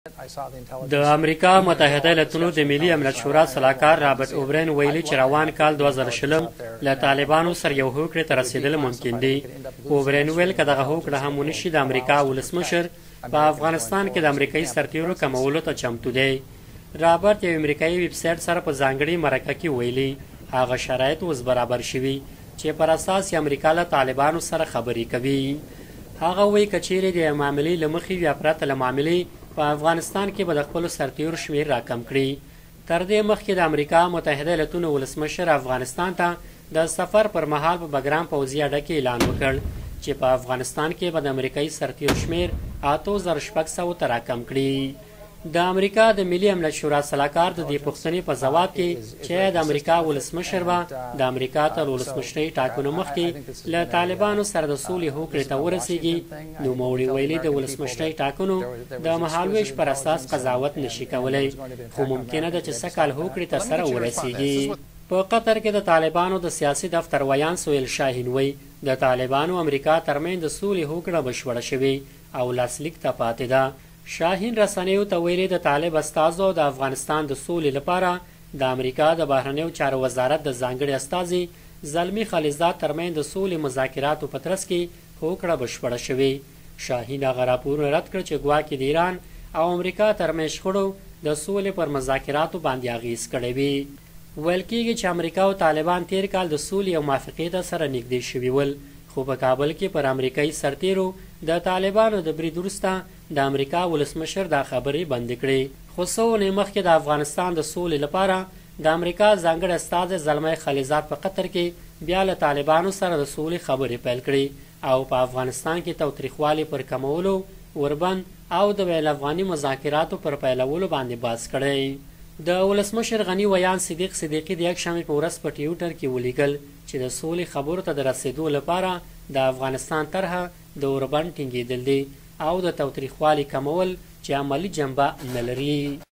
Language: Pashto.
د امریکا متحده ایالاتونو د ملي امنیت شورا سلاکار رابرټ اوبراین ویلي چې روان کال 2020 له طالبانو سره یو هوکړې ته رسیدل ممکن دي. اوبراین ویل که دغه هوکړه هم ونه شي د امریکا ولسمشر په افغانستان کې د امریکایي سرتیرو کمولو ته چمتو دی. رابرټ یو امریکایي ویب سایټ سره په ځانګړي مرکه کې ویلي هغه شرایط اوس برابر شوي چې پر اساس یې امریکا له طالبانو سره خبرې کوي. هغه وایي که چیرې د معاملې له مخې یا پرته له معاملې په افغانستان کې به د خپلو سرتیرو شمیر راکم کړي. تر دې مخکې د امریکا متحده ایالاتونو ولسمشر افغانستان ته د سفر پر مهال په بګرام پوځي اډه کې اعلان وکړ چې په افغانستان کې به د امریکایي سرتیرو شمیر 8600 ته راکم کړي. د امریکا د ملي امنیت شورا سلاکار د دې پوښتنې په ځواب کې چې د امریکا ولسمشر به د امریکا تر ولسمشرۍ ټاکنو مخکې له طالبانو سره د سولې هوکړې ته ورسیږي، نوموړي ویلي د ولسمشرۍ ټاکنو د مهالویش پر اساس قضاوت نشي کولی، خو ممکنه ده چې سږ کال هوکړې ته سره ورسیږي. په قطر کې د طالبانو د سیاسي دفتر ویان سویل شاهین وی د طالبانو امریکا ترمنځ د سولې هوکړه بشپړه شوې او لاسلیک ته پاتې ده. شاهین رسنیو ته ویلي د طالب استازو د افغانستان د سولې لپاره د امریکا د بهرنیو چارو وزارت د ځانګړي استازي زلمي خلیزات ترمنځ د سولې مذاکراتو په ترڅ کې هوکړه بشپړه شوې. شاهین هغه راپورونه رد کړ چې ګواکې د ایران او امریکا ترمنځ شخړو د سولې پر مذاکراتو باندې اغیز کړی وي. ویل کېږي چې امریکا او طالبان تیر کال د سولې او موافقې ته سره نږدې شوي ول، خو په کابل کې پر امریکایي سرتیرو د طالبانو د برید وروسته د امریکا ولسمشر دا خبرې بندې کړې. خو څو اونۍ مخکې د افغانستان د سولې لپاره د امریکا ځانګړی استازی زلمی خلیزات په قطر کې بیا له طالبانو سره د سولې خبرې پیل کړې او په افغانستان کې تاوتریخوالي پر کمولو، اوربند او د بین الافغاني مذاکراتو پر پیلولو باندې بحث کړی. د ولسمشر غني ویان صدیق صدیقي د یکشنبې په ورځ په ټویټر کې ولیکل چې د سولې خبرو ته د رسیدو لپاره د افغانستان طرحه د اوربند ټینګېدل دي او د تاوتریخوالي کمول چې عملي جنبه نه لري.